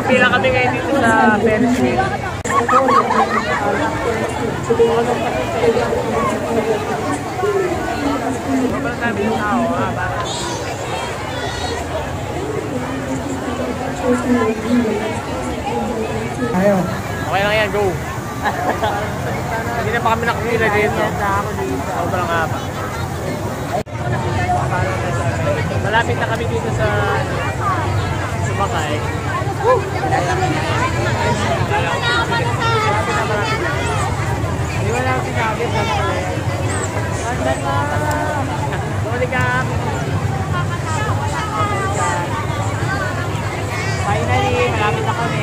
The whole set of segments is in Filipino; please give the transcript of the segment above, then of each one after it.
Pila kami ngayon dito sa Ferris wheel. Sobrang dami ng tao, bakit? Ayaw. Okay lang yan, go! Hindi na pa kami nakapila dito. Sobrang haba. Malapit na kami dito sa sumakay. Hindi mo lang sinabi sa mga. Andan na! Bumalik ka! Finally, malapit na kami.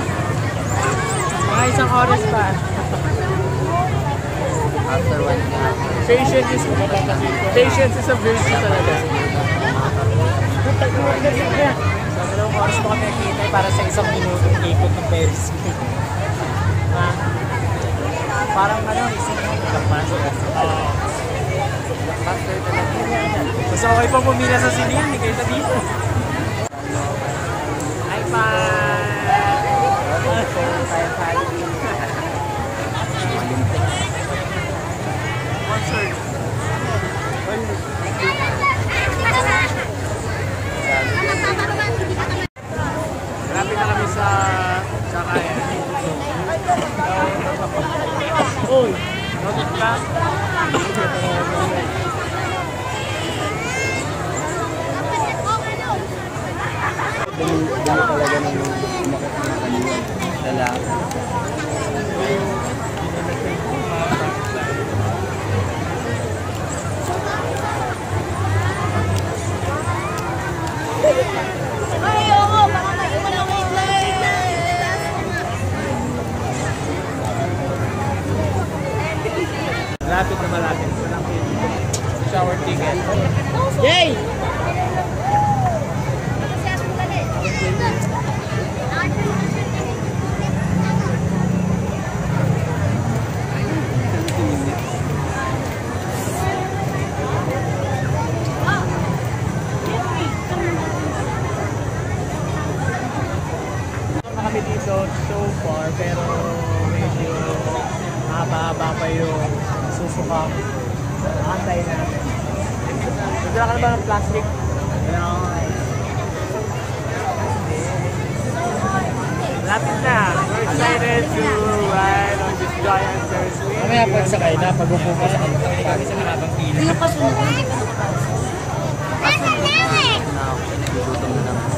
Mga isang oras pa. After 1 hour. Patience is a virtue talaga. Sa dalawang oras pa kami nakikita para sa isang minutong ikot ng Ferris wheel. Parang isip mo, Gapan. Mas okay pa pumila sa sinihan, hindi kayo dito. Hi, pa! Concert. Malapit na kami sa kaya. Uy! Noted ka? Dali talaga ng lalaki. Malapit na malapit. Shower ticket. Yay! Kami dito so far pero medyo mahaba-haba pa yung susukang antay namin. Nagdala ka na ba ng plastic? Lapit na! We're excited to ride on this giant Ferris wheel. Mamaya pagsakay na, pag-upo ka sa kami sa mahabang pila. Nagugutom na naman.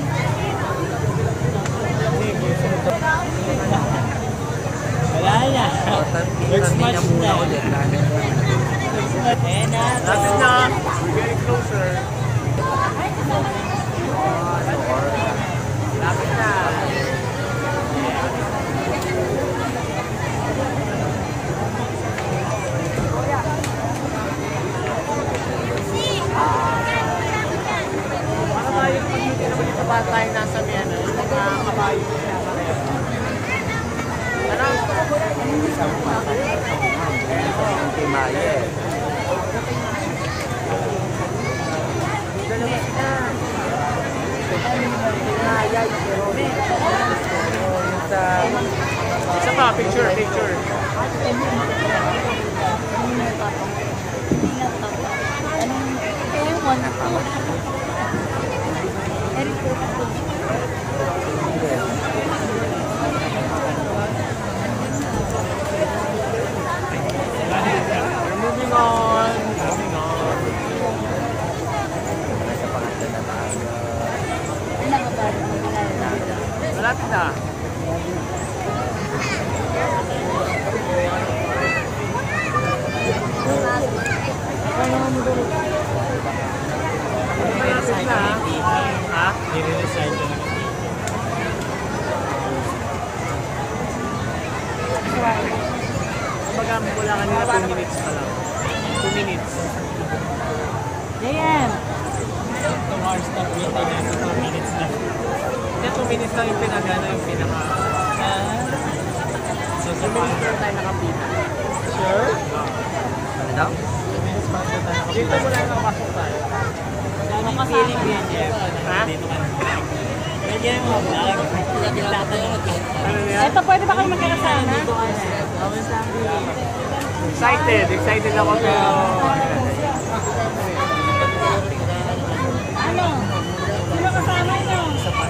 Wala na. Let's match na. Lapit na! We're getting closer. Lapit na! Para tayo pag-hindi naman dito ba tayo nasa may yung mga kabayo niya pareho. Ano? Kay Maya eh. Dalawa sila. Maya yung Jerome. Isa pa, picture. Moving on. Malapit na. Malapit na. Ha? I-resign ko na. Kumbaga, mula kanina 2 minutes pa lang. 2 minutes. Ayan! 2 hours na hintay natin, 2 minutes na. Hindi, 2 minutes lang yung pinagana, yung pinaka... So, 2 minutes lang tayo nakapita. sure? Ano daw? 2 minutes pa tayo nakapila. Dito mula nakapasok tayo. Anong feeling din, Jeff? Ha? Dito ka na. Lagyan mo vlog. Ito, pwede ba kayo magkakasama? Excited ako pero... Ano? Sino kasama nyo?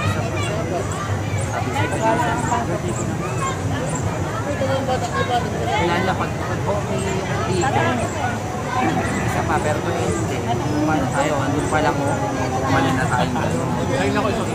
Kailan na pag okay yung dito. Isa pa, pero kung hindi, paano tayo? Andun pa lang mo, mali na tayo. Ayun ako isang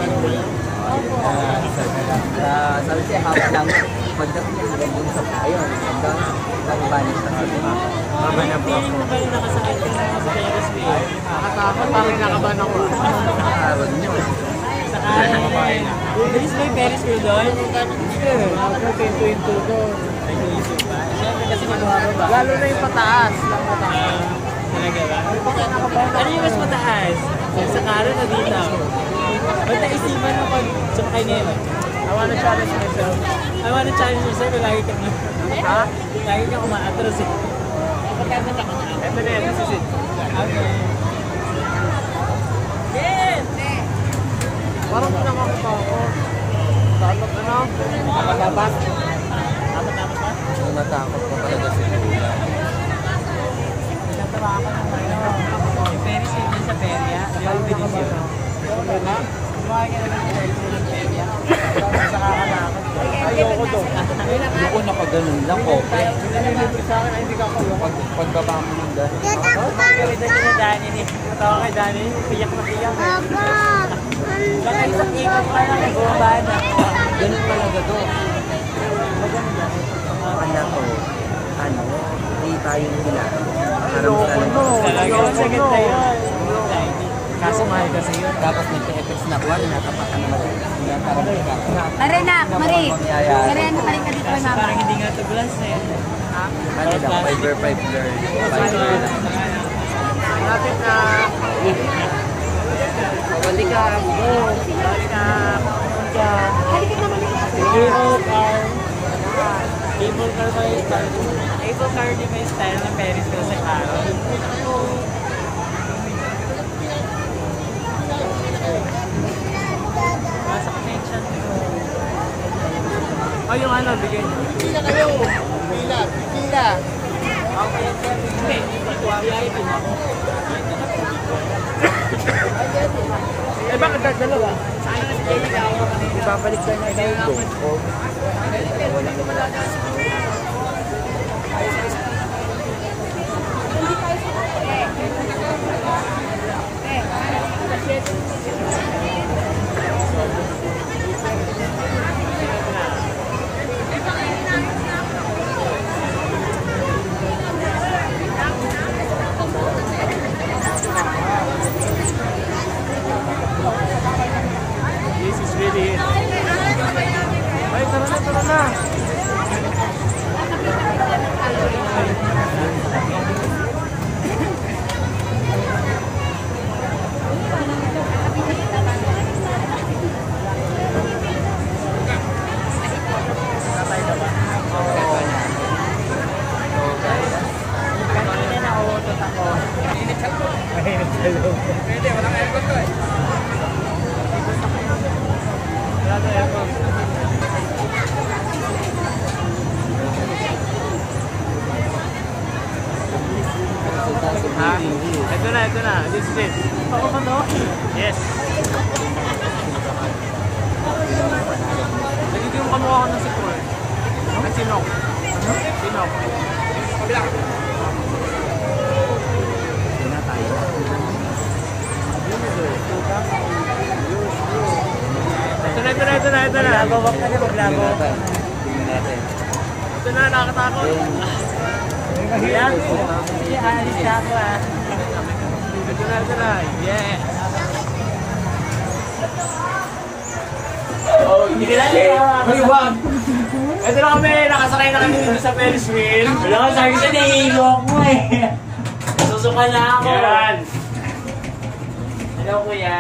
Sabi siya, hawak lang. Pagdating yung gandun sa ayun, hanggang pag-vanish na sabi mo. Mama na po ako. Hindi mo ba yung nakasakit ka na sa Ferris wheel? Nakatakot, parang nakabahan ako. Nakakaroon nyo. Sakain. Bilis ba yung Ferris wheel doon? Ako, pinto doon. Ay, naisip ba? Siyempre kasi manuharo ba? Lalo na yung pataas. Talaga ba? Ano yung mas mataas? Sa karon o dito? Ba't naisipan mo pag sumakay na yun? I wanna challenge myself. I wanna challenge yourself, lagi kang Ha? lagi kang umaatras eh. Ito na yan, this is it. Okay. Yes! Parang pinakakupa ako. Dapat ano? Gapan. Dapat ba? Natakot ko talaga siguro. Yung Ferris wheel din sa Peria, yung Benicio. Kumain ka naman yung Ferris wheel ng Peria. Nakakatakot. Ayoko doon. Ako na pag ganun lang, okay. Nililibre sa akin, ay hindi ka ako. Pagbaba mo ng ganun. Gamitan niyo na Danny ni. Tawa kay Danny, piyak na piyak. Baka isang ikot pa lang, bumaba na. Ganun talaga doon. Kaya ko, hindi tayo nila. Parang Talaga, sakit na yun. Kaso mahal kasi yun. Tapos nagka-effects na buwan, natapakan naman. Hanggang parang nagkakaroon. Marinak, Marie. Mariana, halika dito kay Kaso mama. parang hindi nga ito glass eh. Ano lang, 5 blur. 5 blur lang. Lapit na. Balik ka. Balik na. Halika naman. Cable car. Cable car ba yung style? Cable car di ba yung style ng Ferris wheel sa karo? Sa connection ko. Ay, yung ano, bigay niyo. Pila kayo. Pila. Okay, hindi. VIP na ako. Eh, bakit dalawa? Sana kasi kayo nag-awa kanina. Ibabalik ka na yung go. Walang lumala. This is really it. Ay, tara na. Kanina na utot ako. Mainit sa loob. Pwede, walang aircon to eh. Wala na aircon. Ha? Ito na. This is it. Oo ka no? Yes. Nagiging kamukha ko ng si Paul. Ay, Sinok. Sinok. Kabila. Ito na. Maglabawak na rin, maglabawak. Tingnan natin. Ito na, nakakatakot. Yan. Sige, alis na ako ah. Ito na. Yeah. Oh, hindi na wag. Ito na kami, nakasakay na kami dito sa Ferris wheel. Wala ka sabi siya, nahihilo ako eh. Susuka na ako. Yan. Hello kuya.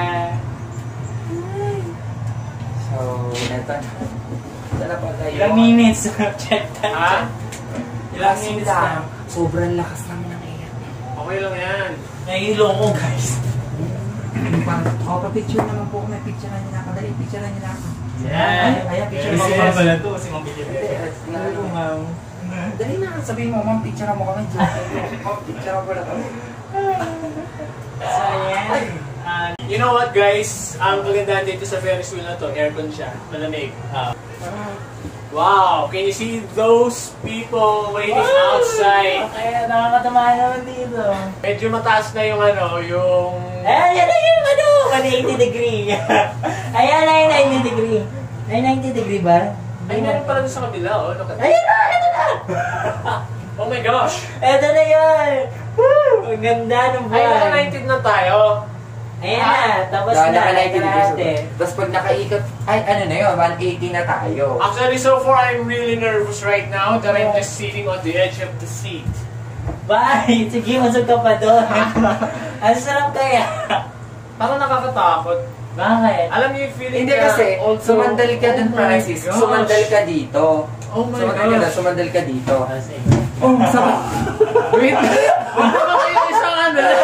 So, eto. Dala pa tayo. Ilang minutes? Check time. Ha? Ilang minutes na? Sobrang lakas namin ng air. Okay lang yan. Nahihilo ko guys. yung parang, pa-picture naman po. May picture na nila. Kadali, picture na nila ako. Ayan, picture mo. Si Ma'am pala to, si Ma'am Billy. Dali na, sabihin mo, ma'am, picture mo kami. Picture mo pala kami. So, ayan. You know what guys? Ang kagandahan dito sa Ferris wheel na to, aircon siya. Malamig. Wow! Can you see those people waiting outside? Kaya nakakatamaan naman dito. Medyo mataas na yung yung... Ayan na yung 180 degree. Ayan na yung 90 degree. Ay, 90 degree ba? Ay, meron pala doon sa kabila, oh. Look at that. Ayan na! Ito na! Oh my gosh! Ito na yun! Woo! Ang ganda ng buwan. Ay, naka-90 na tayo. Ayan na, tapos na. Tapos pag nakaikot, ay ano na yun, 180 na tayo. Actually, so far, I'm really nervous right now that I'm just sitting on the edge of the seat. Bye! Sige, masog ka pa doon. Ang sarap kaya. Parang nakakatakot. Bakit? Alam niyo yung feeling Hindi kasi, sumandal ka dun, Oh my Francis. gosh. Sumandal ka dito. Oh my Sumandal ka dito. Oh, Wait! Baka kayo isang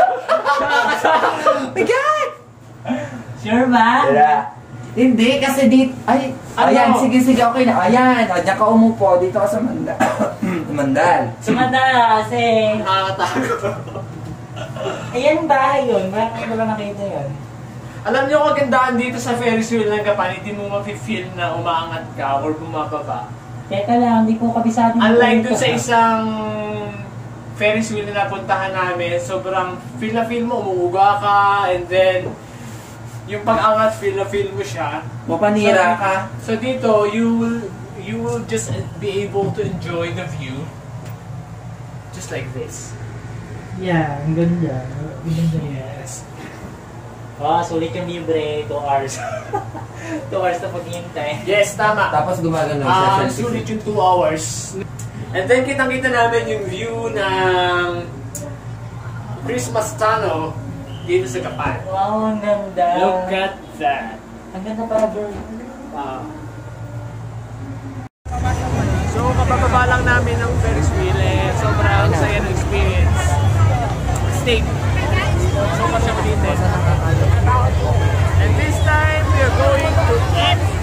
Bigat! sure ba? Hindi, kasi dito, ay, ayan, sige, okay na. Ayan, diyan ka umupo, dito ka sa mandal. Mandal. Sumanda kasi. Nakakatakot. Ayan yung bahay yun. Bakit ko lang nakita yun? Alam niyo kung gandaan dito sa Ferris wheel ng Gapan, hindi mo mafe-feel na umaangat ka or bumababa. Teka lang, hindi ko kabisado. Unlike dun sa isang Ferris wheel na napuntahan namin, sobrang feel na feel mo, umuuga ka, and then yung pag-angat, feel na feel mo siya. Mapanira ka. So dito, you will just be able to enjoy the view just like this. Yeah, ang ganda. Ang ganda. Yes. Ah, sulit yung libre, 2 hours. 2 hours na paghihintay. Yes, tama. Tapos gumagano siya. Sulit yung 2 hours. And then kitang-kita namin yung view ng Christmas tunnel dito sa Gapan. Wow, ang ganda. Look at that. Ang ganda para girl. Wow. So, kapababa lang namin ng Ferris wheel sobrang saya ng experience. Steak. So, much of it. And this time, we are going to eat